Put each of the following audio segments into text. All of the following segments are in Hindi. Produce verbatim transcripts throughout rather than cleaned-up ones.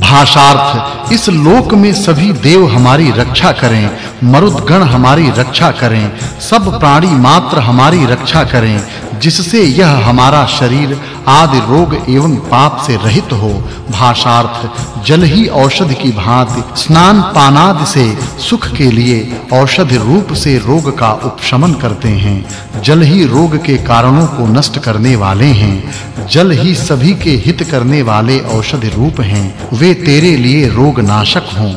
भाषार्थ इस लोक में सभी देव हमारी रक्षा करें, मरुदगण हमारी रक्षा करें, सब प्राणी मात्र हमारी रक्षा करें, जिससे यह हमारा शरीर आदि रोग एवं पाप से रहित हो। भाषार्थ जल ही औषधि की भांति स्नान पानादि से सुख के लिए औषधि रूप से रोग का उपशमन करते हैं। जल ही रोग के कारणों को नष्ट करने वाले हैं। जल ही सभी के हित करने वाले औषधि रूप हैं। वे तेरे लिए रोग नाशक हों।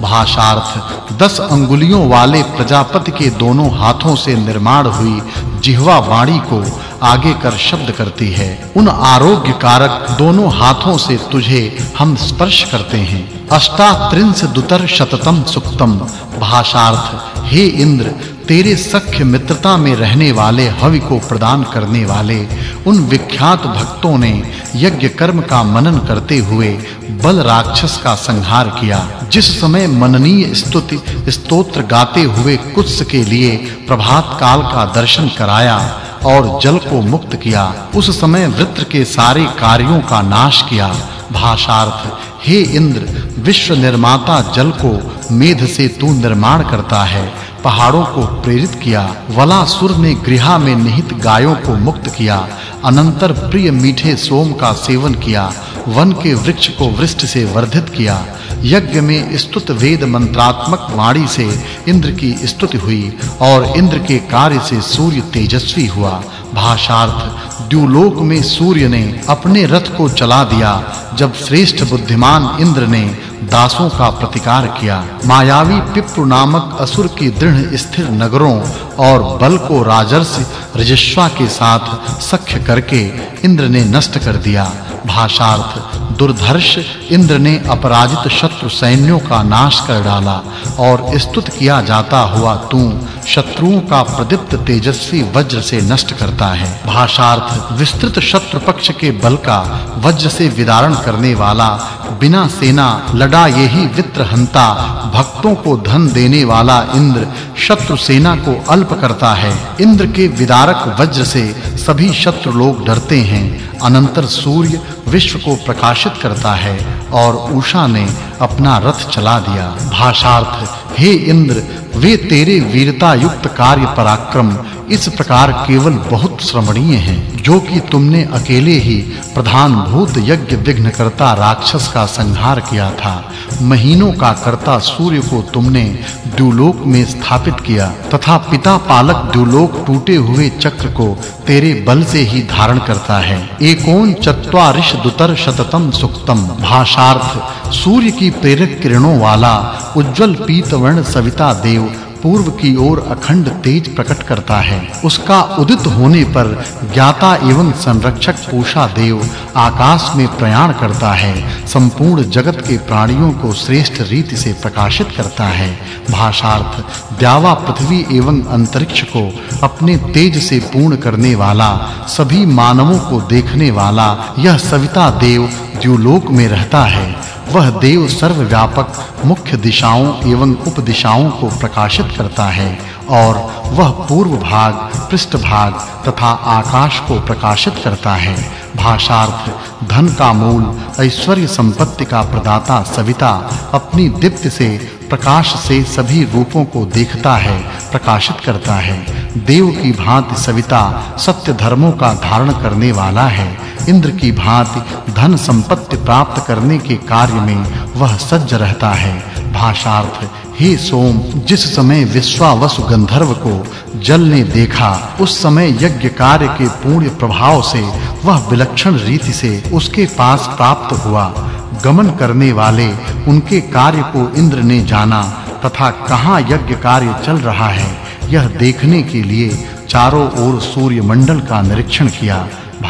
भाषार्थ दस अंगुलियों वाले प्रजापति के दोनों हाथों से निर्माण हुई जिह्वा वाणी को आगे कर शब्द करती है। उन आरोग्य कारक दोनों हाथों से तुझे हम स्पर्श करते हैं। अष्टात्रिंश दुतर शततम सुक्तम। भाषार्थ हे इंद्र, तेरे सख्य मित्रता में रहने वाले हवि को प्रदान करने वाले उन विख्यात भक्तों ने यज्ञ कर्म का मनन करते हुए बल राक्षस का संहार किया। जिस समय मननीय स्तुति स्तोत्र गाते हुए कुत्स के लिए प्रभात काल का दर्शन कराया और जल को मुक्त किया, उस समय वृत्र के सारे कार्यों का नाश किया। भाषार्थ हे इंद्र, विश्व निर्माता जल को मेध से तू निर्माण करता है। पहाड़ों को प्रेरित किया। वलासुर ने गृहा में निहित गायों को मुक्त किया। अनंतर प्रिय मीठे सोम का सेवन किया। वन के वृक्ष को वृष्टि से वर्धित किया। यज्ञ में स्तुत वेद मंत्रात्मक वाणी से इंद्र की स्तुति हुई और इंद्र के कार्य से सूर्य तेजस्वी हुआ। भाषार्थ द्युलोक में सूर्य ने अपने रथ को चला दिया जब श्रेष्ठ बुद्धिमान इंद्र ने दासों का प्रतिकार किया। मायावी पिप्पु नामक असुर की दृढ़ स्थिर नगरों और बल को राजर्षि रजस्वा के साथ सख्य करके इंद्र ने नष्ट कर दिया। भाषार्थ दुर्धर्ष इंद्र ने अपराजित शत्रु सैन्यों का नाश कर डाला और स्तुत किया जाता हुआ तू शत्रुओं का प्रदीप्त तेजस्वी वज्र से नष्ट करता है। भाषार्थ विस्तृत शत्रु पक्ष के बल का वज्र से विदारण करने वाला, बिना सेना लड़ा यही वित्रहंता, भक्तों को धन देने वाला इंद्र शत्रु सेना को अल्प करता है। इंद्र के विदारक वज्र से सभी शत्रु लोग डरते हैं। अनंतर सूर्य विश्व को प्रकाशित करता है और उषा ने अपना रथ चला दिया। भाषार्थ हे इंद्र, वे तेरे वीरता युक्त कार्य पराक्रम इस प्रकार केवल बहुत श्रवणीय हैं, जो कि तुमने अकेले ही प्रधान भूत यज्ञ विघ्नकर्ता राक्षस का संहार किया था। महीनों का कर्ता सूर्य को तुमने द्युलोक में स्थापित किया तथा पिता पालक द्युलोक टूटे हुए चक्र को तेरे बल से ही धारण करता है। एकोन चत्वारिश दुतर शततम सुक्तम। भाषार्थ सूर्य की प्रेरक किरणों वाला उज्जवल पीतवर्ण सविता देव पूर्व की ओर अखंड तेज प्रकट करता है। उसका उदित होने पर ज्ञाता एवं संरक्षक पूषा देव आकाश में प्रयाण करता है। संपूर्ण जगत के प्राणियों को श्रेष्ठ रीति से प्रकाशित करता है। भाषार्थ द्यावा पृथ्वी एवं अंतरिक्ष को अपने तेज से पूर्ण करने वाला, सभी मानवों को देखने वाला यह सविता देव द्युलोक में रहता है। वह देव सर्वव्यापक मुख्य दिशाओं एवं उपदिशाओं को प्रकाशित करता है और वह पूर्व भाग, पृष्ठ भाग तथा आकाश को प्रकाशित करता है। भाषार्थ धन का मूल, ऐश्वर्य संपत्ति का प्रदाता सविता अपनी दीप्ति से प्रकाश से सभी रूपों को देखता है, प्रकाशित करता है। देव की भांति सविता सत्य धर्मों का धारण करने वाला है। इंद्र की भांति धन संपत्ति प्राप्त करने के कार्य में वह सज्ज रहता है। भाषार्थ हे सोम, जिस समय विश्वावसु गंधर्व को जल ने देखा, उस समय यज्ञ कार्य के पूर्ण प्रभाव से वह विलक्षण रीति से उसके पास प्राप्त हुआ। गमन करने वाले उनके कार्य को इंद्र ने जाना तथा कहाँ यज्ञ कार्य चल रहा है यह देखने के लिए चारों ओर सूर्य मंडल का निरीक्षण किया।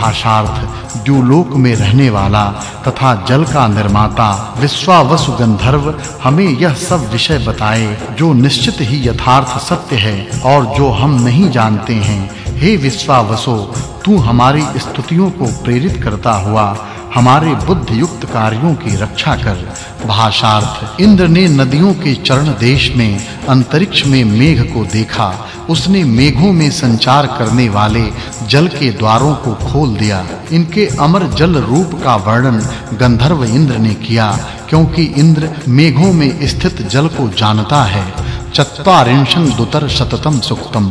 भाषार्थ द्युलोक में रहने वाला तथा जल का निर्माता विश्वावसु गंधर्व हमें यह सब विषय बताए जो निश्चित ही यथार्थ सत्य है और जो हम नहीं जानते हैं। हे विश्वावसो, तू हमारी स्तुतियों को प्रेरित करता हुआ हमारे बुद्धि युक्त कार्यों की रक्षा कर। भाषार्थ इंद्र ने नदियों के चरण देश में अंतरिक्ष में मेघ को देखा। उसने मेघों में संचार करने वाले जल के द्वारों को खोल दिया। इनके अमर जल रूप का वर्णन गंधर्व इंद्र ने किया, क्योंकि इंद्र मेघों में स्थित जल को जानता है। चत्वारिंशं दुतर शततम सुक्तम।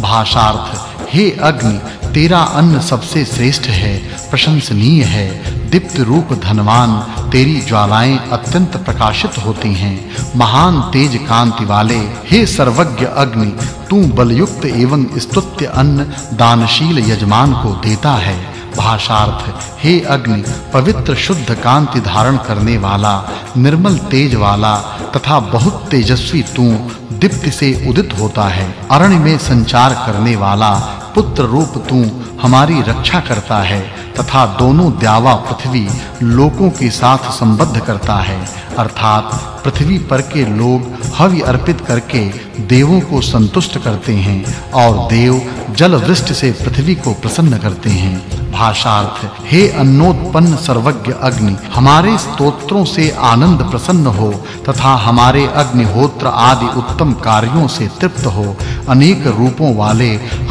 भाषार्थ हे अग्नि, तेरा अन्न सबसे श्रेष्ठ है, प्रशंसनीय है। दीप्त रूप धनवान तेरी ज्वालाएं अत्यंत प्रकाशित होती हैं। महान तेज कांति वाले हे सर्वज्ञ अग्नि, तू बलयुक्त एवं स्तुत्य अन्न दानशील यजमान को देता है। भाषार्थ हे अग्नि, पवित्र शुद्ध कांति धारण करने वाला, निर्मल तेज वाला तथा बहुत तेजस्वी तू दीप्ति से उदित होता है। अरण्य में संचार करने वाला पुत्र रूप तू हमारी रक्षा करता है तथा दोनों द्यावा पृथ्वी लोकों के साथ संबद्ध करता है। अर्थात पृथ्वी पर के लोग हवि अर्पित करके देवों को संतुष्ट करते हैं और देव जल वृष्टि से पृथ्वी को प्रसन्न करते हैं। भाषार्थ हे अन्नोत्पन्न सर्वज्ञ अग्नि, हमारे स्तोत्रों से आनंद प्रसन्न हो तथा हमारे अग्निहोत्र आदि उत्तम कार्यों से तृप्त हो। अनेक रूपों वाले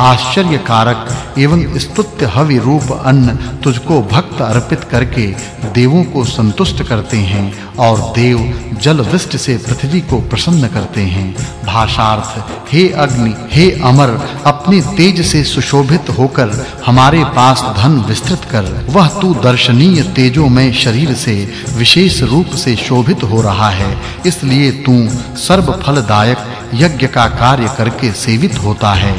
आश्चर्यकारक एवं स्तुत्य हवि रूप अन्न तुझको भक्त अर्पित करके देवों को संतुष्ट करते हैं और देव जल वृष्टि से पृथ्वी को प्रसन्न करते हैं। भाषार्थ हे अग्नि, हे अमर, अपने तेज से सुशोभित होकर हमारे पास धन विस्तृत कर। वह तू दर्शनीय तेजोमय शरीर से विशेष रूप से शोभित हो रहा है, इसलिए तू सर्व फलदायक यज्ञ का कार्य करके सेवित होता है।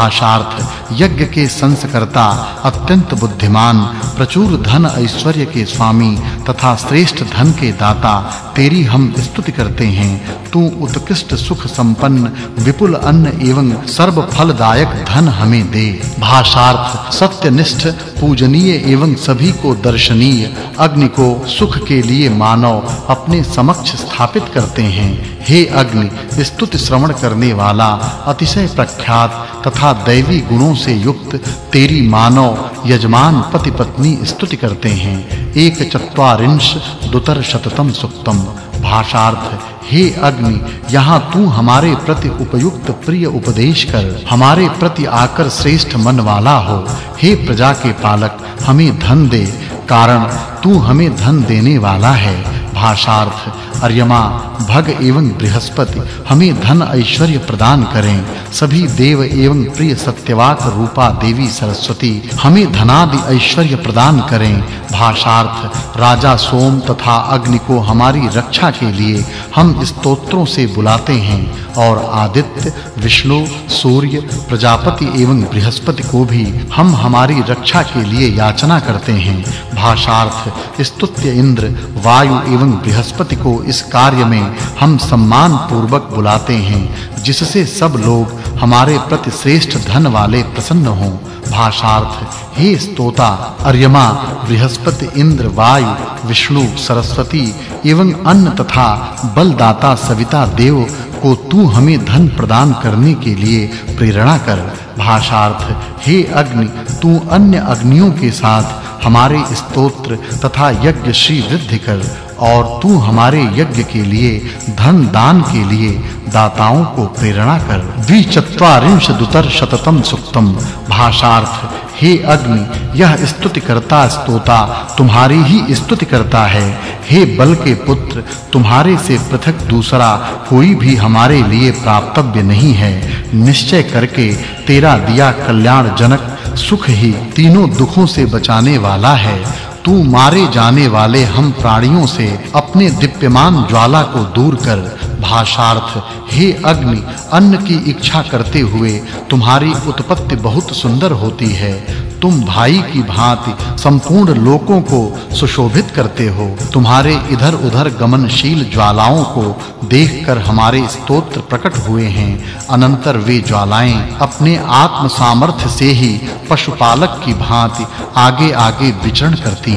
भाषार्थ यज्ञ के संस्कर्ता, अत्यंत बुद्धिमान, प्रचुर धन ऐश्वर्य के स्वामी तथा श्रेष्ठ धन के दाता तेरी हम स्तुति करते हैं। तू उत्कृष्ट सुख संपन्न विपुल अन्न एवं सर्व फलदायक धन हमें दे। भाषार्थ सत्यनिष्ठ, पूजनीय एवं सभी को दर्शनीय अग्नि को सुख के लिए मानव अपने समक्ष स्थापित करते हैं। हे अग्नि, स्तुति श्रवण करने वाला, अतिशय प्रख्यात तथा दैवी गुणों से युक्त तेरी मानव यजमान पति पत्नी स्तुति करते हैं। एक चत्वारिंश दुतर शततम सुक्तम। भाषार्थ हे अग्नि, यहाँ तू हमारे प्रति उपयुक्त प्रिय उपदेश कर हमारे प्रति आकर श्रेष्ठ मन वाला हो। हे प्रजा के पालक, हमें धन दे, कारण तू हमें धन देने वाला है। भाषार्थ अर्यमा, भग एवं बृहस्पति हमें धन ऐश्वर्य प्रदान करें। सभी देव एवं प्रिय सत्यवाक रूपा देवी सरस्वती हमें धनादि ऐश्वर्य प्रदान करें। भाषार्थ राजा सोम तथा अग्नि को हमारी रक्षा के लिए हम स्तोत्रों से बुलाते हैं और आदित्य, विष्णु, सूर्य, प्रजापति एवं बृहस्पति को भी हम हमारी रक्षा के लिए याचना करते हैं। भाषार्थ स्तुत्य इंद्र, वायु एवं बृहस्पति को इस कार्य में हम सम्मान पूर्वक बुलाते हैं, जिससे सब लोग हमारे प्रति श्रेष्ठ धन वाले प्रसन्न हों। भाषार्थ हे स्तोता, अर्यमा, बृहस्पति, इंद्र, वायु, विष्णु, सरस्वती एवं अन्न तथा बलदाता सविता देव को तू हमें धन प्रदान करने के लिए प्रेरणा कर। भाषार्थ हे अग्नि, तू अन्य अग्नियों के साथ हमारे स्तोत्र तथा यज्ञ श्री वृद्धि कर और तू हमारे यज्ञ के लिए धन दान के लिए दाताओं को प्रेरणा कर। द्विचत्वारिंश दुतर शततम सुक्तम। भाषार्थ हे अग्नि, यह स्तुति करता स्तोता तुम्हारी ही स्तुति करता है। हे बल के पुत्र, तुम्हारे से पृथक दूसरा कोई भी हमारे लिए प्राप्तव्य नहीं है। निश्चय करके तेरा दिया कल्याण जनक सुख ही तीनों दुखों से बचाने वाला है। तू मारे जाने वाले हम प्राणियों से अपने दिव्यमान ज्वाला को दूर कर। भाषार्थ हे अग्नि, अन्न की इच्छा करते हुए तुम्हारी उत्पत्ति बहुत सुंदर होती है। तुम भाई की भांति संपूर्ण लोकों को सुशोभित करते हो। तुम्हारे इधर-उधर गमनशील ज्वालाओं को देखकर हमारे स्तोत्र प्रकट हुए हैं। अनंतर वे ज्वालाएं अपने आत्म सामर्थ्य से ही पशुपालक की भांति आगे-आगे विचरण करती